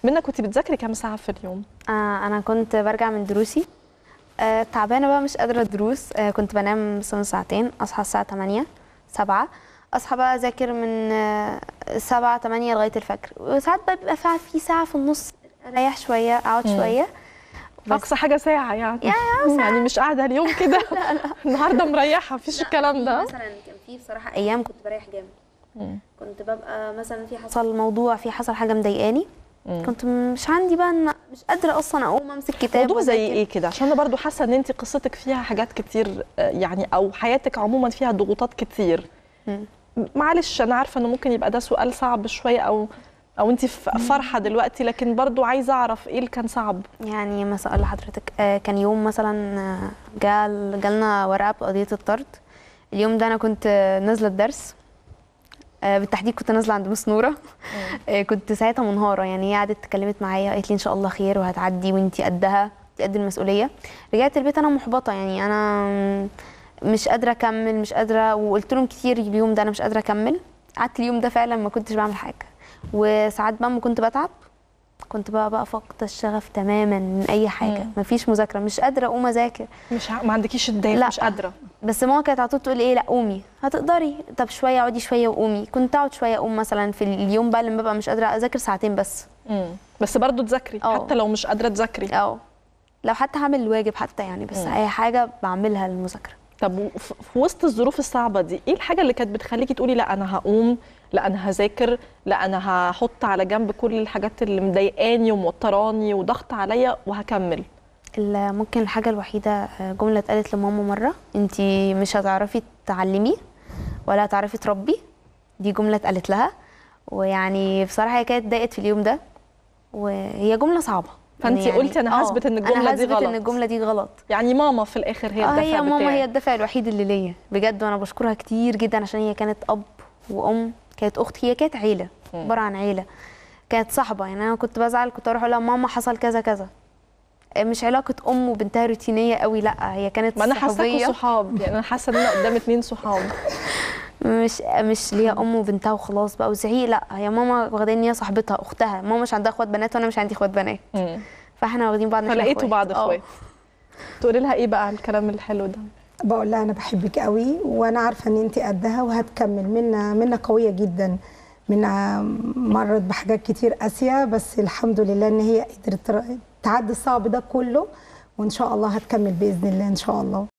منى كنت بتذاكري كام ساعه في اليوم؟ انا كنت برجع من دروسي تعبانه بقى مش قادره ادروس. كنت بنام مثلا ساعتين، اصحى الساعه 8 7، اصحى بقى اذاكر من 7 8 لغايه الفجر. وساعات بقى بيبقى في ساعه في النص اريح شويه، اقعد شويه. اقصى حاجه ساعه يعني. ساعة. يعني مش قاعده اليوم كده النهارده مريحه، مفيش الكلام ده. مثلا كان في بصراحه ايام كنت بريح جامد. كنت ببقى مثلا في حصل موضوع، في حصل حاجه مضايقاني، كنت مش عندي بقى مش قادره اصلا اقوم امسك كتاب. موضوع زي ايه كده؟ عشان انا برضو حاسه ان انت قصتك فيها حاجات كتير يعني، او حياتك عموما فيها ضغوطات كتير. معلش انا عارفه انه ممكن يبقى ده سؤال صعب شويه، او انت فرحه دلوقتي، لكن برضو عايزه اعرف ايه اللي كان صعب. يعني مثلا لحضرتك كان يوم مثلا جالنا ورقه بقضيه الطرد. اليوم ده انا كنت نازله الدرس، بالتحديد كنت نازله عند مس نوره. كنت ساعتها منهاره، يعني هي قعدت اتكلمت معايا قالت لي ان شاء الله خير وهتعدي وانتي قدها، انتي قد المسؤوليه. رجعت البيت انا محبطه، يعني انا مش قادره اكمل، مش قادره، وقلت لهم كتير اليوم ده انا مش قادره اكمل. قعدت اليوم ده فعلا ما كنتش بعمل حاجه، وساعات بقى ما كنت بتعب كنت بقى فاقده الشغف تماما من اي حاجه. مفيش مذاكره، مش قادره اقوم اذاكر، ما عندكيش الدافع، مش قادره. بس ماما كانت على طول تقول ايه، لا قومي هتقدري، طب شويه اقعدي شويه وقومي. كنت اقعد شويه اقوم مثلا في اليوم بقى لما ببقى مش قادره اذاكر ساعتين بس. بس برضو تذاكري حتى لو مش قادره تذاكري. لو حتى هعمل الواجب حتى يعني، بس اي حاجه بعملها للمذاكره. طب في وسط الظروف الصعبه دي ايه الحاجه اللي كانت بتخليكي تقولي لا انا هقوم، لا انا هذاكر، لا انا هحط على جنب كل الحاجات اللي مضايقاني وموتراني وضغط عليا وهكمل؟ ممكن الحاجه الوحيده جمله اتقالت لماما مره، انت مش هتعرفي تعلمي ولا هتعرفي تربي. دي جمله اتقالت لها، ويعني بصراحه هي كانت ضايقت في اليوم ده، وهي جمله صعبه. فانت يعني قلتي انا هثبت ان الجمله دي غلط. ان الجمله دي غلط. يعني ماما في الاخر هي الدافع هي ماما بتاعي. هي الدافع الوحيد اللي ليا بجد، وانا بشكرها كتير جدا عشان هي كانت اب وام، كانت اختي، هي كانت عيله، عباره عن عيله، كانت صاحبه. يعني انا كنت بزعل كنت اروح اقول لها ماما حصل كذا كذا. مش علاقه ام وبنتها روتينيه قوي، لا هي كانت ما انا حاساكوا صحاب، يعني انا حاسه ان انا قدام 2 صحاب. مش ليها ام وبنتها وخلاص بقى وزعيق، لا هي ماما واخداني هي صاحبتها اختها. ماما مش عندها اخوات بنات وانا مش عندي اخوات بنات، فاحنا واخدين بعض. فلقيتوا بعض اخوات. تقولي لها ايه بقى الكلام الحلو ده؟ بقول لها انا بحبك قوي وانا عارفه ان انت قدها وهتكمل. منا قويه جدا، منا مرت بحاجات كتير قاسيه، بس الحمد لله ان هي قدرت تعدي الصعب ده كله، وان شاء الله هتكمل باذن الله ان شاء الله.